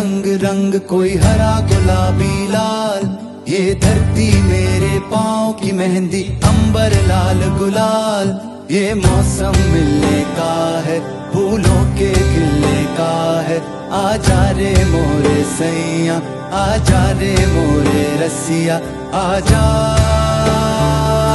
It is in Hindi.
रंग रंग कोई हरा गुलाबी लाल, ये धरती मेरे पाँव की मेहंदी अंबर लाल गुलाल। ये मौसम मिलने का है, फूलों के खिलने का है। आजा रे मोरे सैया, आजा रे मोरे रसिया, आजा।